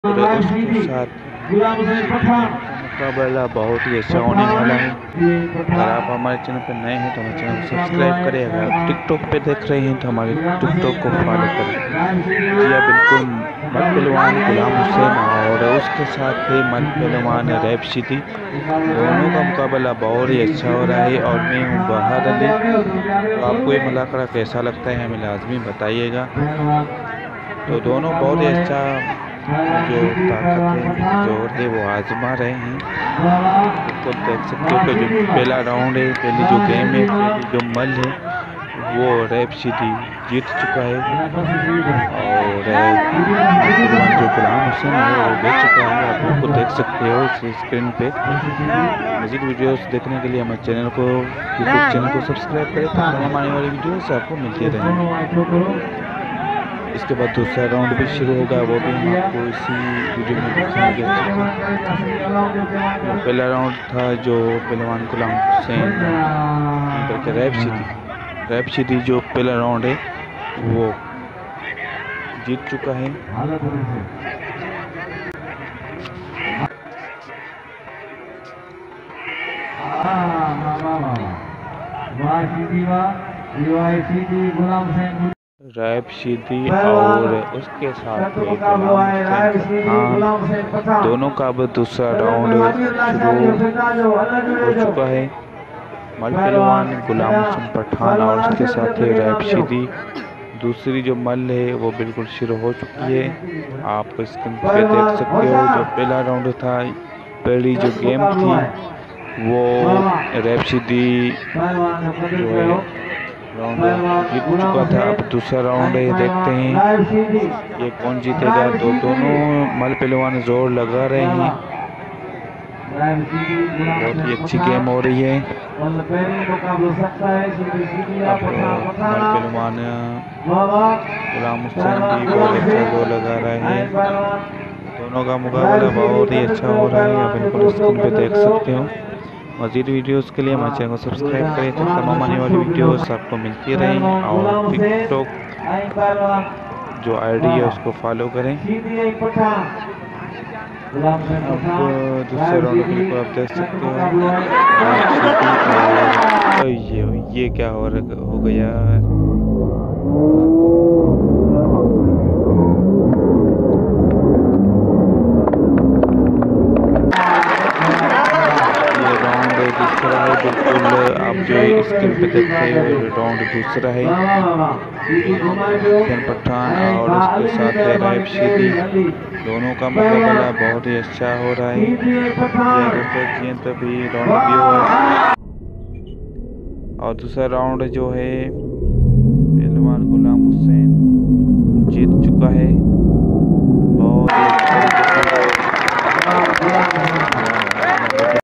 और उसके साथ मुकाबला बहुत ही अच्छा होने वाला है। अगर आप हमारे चैनल पर नए हैं तो हमारे चैनल को सब्सक्राइब करें। अगर आप टिकटॉक पे देख रहे हैं तो हमारे टिकटॉक को फॉलो करें। जी हाँ, बिल्कुल। मर्द पहलवान गुलाम हुसैन और उसके साथ ही मर्द पहलवान रैप सिटी, दोनों का मुकाबला बहुत ही अच्छा हो रहा है। और मैं हूँ बहार अली। तो आपको ये मुलाकात कैसा लगता है हमें लाजमी बताइएगा। तो दोनों बहुत ही अच्छा जो ताकत है, जोर है, वो आजमा रहे हैं। बिल्कुल देख सकते हो कि जो पहला राउंड है, पहली जो गेम है, पहली जो मल है, वो रैप सिटी जीत चुका है। और पहलवान जो गुलाम हुसैन है वो जीत चुका है। आप बिल्कुल देख सकते हो इस स्क्रीन पे। मज़ीद वीडियोस देखने के लिए हमारे चैनल को, यूट्यूब चैनल को सब्सक्राइब करें ताकि तमाम आने वाली वीडियोस आपको मिलती रहें। इसके बाद दूसरा राउंड भी शुरू होगा, वो भी हम आपको इसी वीडियो में दिखाएंगे अच्छे से। पहला राउंड था जो पहलवान गुलाम हुसैन करके रैप सिटी जो पहला राउंड है वो जीत चुका है। रैप सिटी और उसके साथ गुलाम हुसैन पठान, दोनों का अब दूसरा राउंड शुरू हो चुका है। मल पहलवान गुलाम हुसैन पठान और उसके साथ ही रैप सिटी, दूसरी जो मल है वो बिल्कुल शुरू हो चुकी है। आप स्क्रीन पे देख सकते हो जो पहला राउंड था, पहली जो गेम थी वो रैप सिटी जो है राउंड जीत चुका था। अब दूसरा राउंड है, देखते हैं ये कौन जीतेगा। तो दोनों मल पहलवान जोर लगा रहे हैं। बहुत ही अच्छी गेम हो रही है। अब मल पहलवान गुलाम हुसैन भी बहुत अच्छा जोर लगा रहे हैं। दोनों का मुकाबला बहुत ही अच्छा हो रहा है। आप बिल्कुल स्क्रीन पे देख सकते हो। मज़ीद वीडियोस के लिए हमारे चैनल को सब्सक्राइब करें ताकि तमाम आने वाली वीडियोस आपको मिलती रहें। और टिकटॉक जो आईडी है उसको फॉलो करें। अब दूसरे राउंड बिल्कुल आप देख सकते हो। ये क्या हो गया। दूसरा है, बिल्कुल आप जो स्क्रीन पे देख रहे हो राउंड दूसरा है। हुसैन पठान और उसके साथ है रैप सिटी, दोनों का मुकाबला बहुत ही अच्छा हो रहा है। ये तभी राउंड भी हुआ। और दूसरा राउंड जो है पहलवान गुलाम हुसैन जीत चुका है।